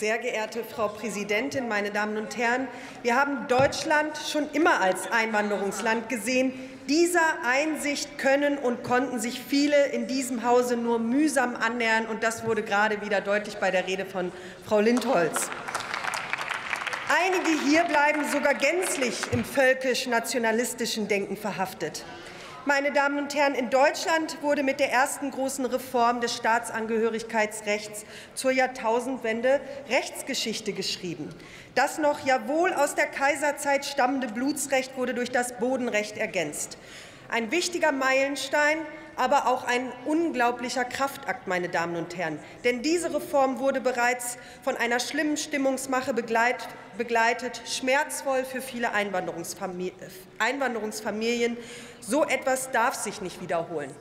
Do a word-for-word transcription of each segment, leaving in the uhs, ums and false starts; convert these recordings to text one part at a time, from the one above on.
Sehr geehrte Frau Präsidentin, meine Damen und Herren! Wir haben Deutschland schon immer als Einwanderungsland gesehen. Dieser Einsicht können und konnten sich viele in diesem Hause nur mühsam annähern, und das wurde gerade wieder deutlich bei der Rede von Frau Lindholz. Einige hier bleiben sogar gänzlich im völkisch-nationalistischen Denken verhaftet. Meine Damen und Herren, in Deutschland wurde mit der ersten großen Reform des Staatsangehörigkeitsrechts zur Jahrtausendwende Rechtsgeschichte geschrieben. Das noch jawohl aus der Kaiserzeit stammende Blutsrecht wurde durch das Bodenrecht ergänzt. Ein wichtiger Meilenstein, aber auch ein unglaublicher Kraftakt, meine Damen und Herren. Denn diese Reform wurde bereits von einer schlimmen Stimmungsmache begleitet, schmerzvoll für viele Einwanderungsfamilien. So etwas darf sich nicht wiederholen.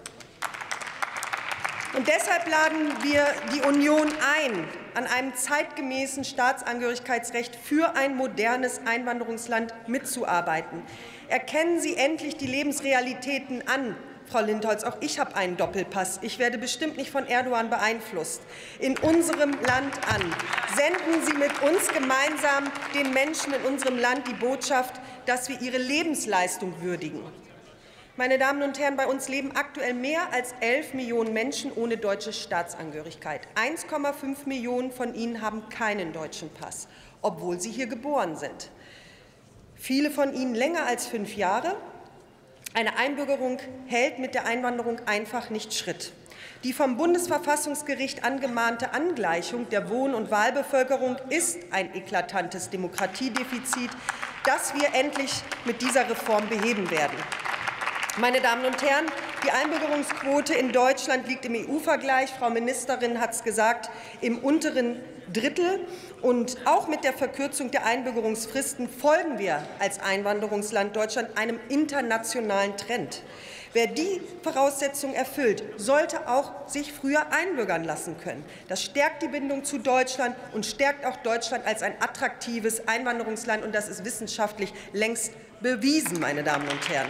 Und deshalb laden wir die Union ein, an einem zeitgemäßen Staatsangehörigkeitsrecht für ein modernes Einwanderungsland mitzuarbeiten. Erkennen Sie endlich die Lebensrealitäten an. Frau Lindholz, auch ich habe einen Doppelpass. Ich werde bestimmt nicht von Erdogan beeinflusst. In unserem Land an. Senden Sie mit uns gemeinsam den Menschen in unserem Land die Botschaft, dass wir ihre Lebensleistung würdigen. Meine Damen und Herren, bei uns leben aktuell mehr als elf Millionen Menschen ohne deutsche Staatsangehörigkeit. eins Komma fünf Millionen von ihnen haben keinen deutschen Pass, obwohl sie hier geboren sind. Viele von ihnen länger als fünf Jahre. Eine Einbürgerung hält mit der Einwanderung einfach nicht Schritt. Die vom Bundesverfassungsgericht angemahnte Angleichung der Wohn- und Wahlbevölkerung ist ein eklatantes Demokratiedefizit, das wir endlich mit dieser Reform beheben werden. Meine Damen und Herren, die Einbürgerungsquote in Deutschland liegt im E U-Vergleich, Frau Ministerin hat es gesagt, im unteren Drittel. Und auch mit der Verkürzung der Einbürgerungsfristen folgen wir als Einwanderungsland Deutschland einem internationalen Trend. Wer die Voraussetzungen erfüllt, sollte auch sich früher einbürgern lassen können. Das stärkt die Bindung zu Deutschland und stärkt auch Deutschland als ein attraktives Einwanderungsland. Und das ist wissenschaftlich längst bewiesen, meine Damen und Herren.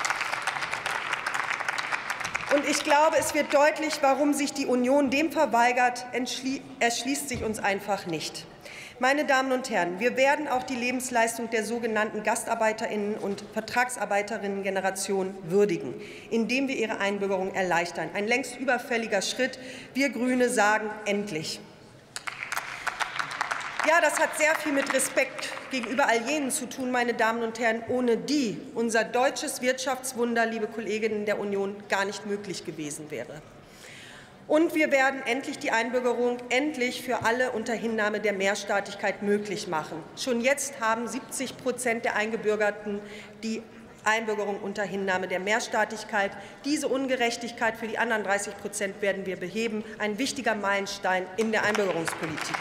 Und ich glaube, es wird deutlich, warum sich die Union dem verweigert, erschließt sich uns einfach nicht. Meine Damen und Herren, wir werden auch die Lebensleistung der sogenannten GastarbeiterInnen- und Vertragsarbeiterinnen-Generation würdigen, indem wir ihre Einbürgerung erleichtern. Ein längst überfälliger Schritt. Wir Grüne sagen endlich. Ja, das hat sehr viel mit Respekt gegenüber all jenen zu tun, meine Damen und Herren, ohne die unser deutsches Wirtschaftswunder, liebe Kolleginnen der Union, gar nicht möglich gewesen wäre. Und wir werden endlich die Einbürgerung endlich für alle unter Hinnahme der Mehrstaatlichkeit möglich machen. Schon jetzt haben siebzig Prozent der Eingebürgerten die Einbürgerung unter Hinnahme der Mehrstaatlichkeit. Diese Ungerechtigkeit für die anderen dreißig Prozent werden wir beheben. Ein wichtiger Meilenstein in der Einbürgerungspolitik.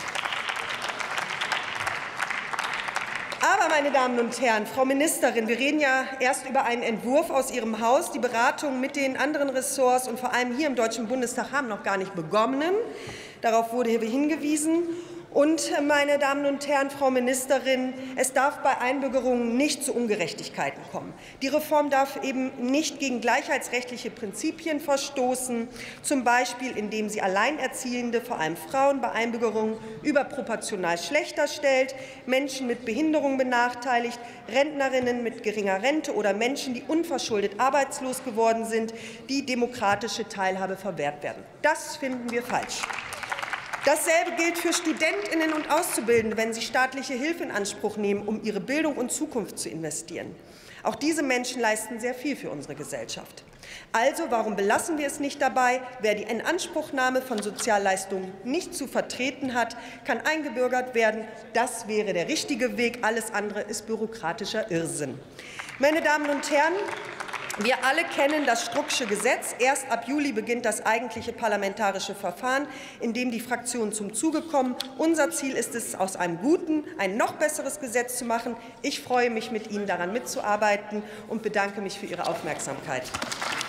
Aber, meine Damen und Herren, Frau Ministerin, wir reden ja erst über einen Entwurf aus Ihrem Haus. Die Beratungen mit den anderen Ressorts und vor allem hier im Deutschen Bundestag haben noch gar nicht begonnen. Darauf wurde hier hingewiesen. Und, meine Damen und Herren, Frau Ministerin, es darf bei Einbürgerungen nicht zu Ungerechtigkeiten kommen. Die Reform darf eben nicht gegen gleichheitsrechtliche Prinzipien verstoßen, zum Beispiel indem sie Alleinerziehende, vor allem Frauen, bei Einbürgerungen überproportional schlechter stellt, Menschen mit Behinderung benachteiligt, Rentnerinnen mit geringer Rente oder Menschen, die unverschuldet arbeitslos geworden sind, die demokratische Teilhabe verwehrt werden. Das finden wir falsch. Dasselbe gilt für StudentInnen und Auszubildende, wenn sie staatliche Hilfe in Anspruch nehmen, um ihre Bildung und Zukunft zu investieren. Auch diese Menschen leisten sehr viel für unsere Gesellschaft. Also, warum belassen wir es nicht dabei? Wer die Inanspruchnahme von Sozialleistungen nicht zu vertreten hat, kann eingebürgert werden. Das wäre der richtige Weg. Alles andere ist bürokratischer Irrsinn. Meine Damen und Herren, wir alle kennen das Strucksche Gesetz. Erst ab Juli beginnt das eigentliche parlamentarische Verfahren, in dem die Fraktionen zum Zuge kommen. Unser Ziel ist es, aus einem guten ein noch besseres Gesetz zu machen. Ich freue mich, mit Ihnen daran mitzuarbeiten und bedanke mich für Ihre Aufmerksamkeit.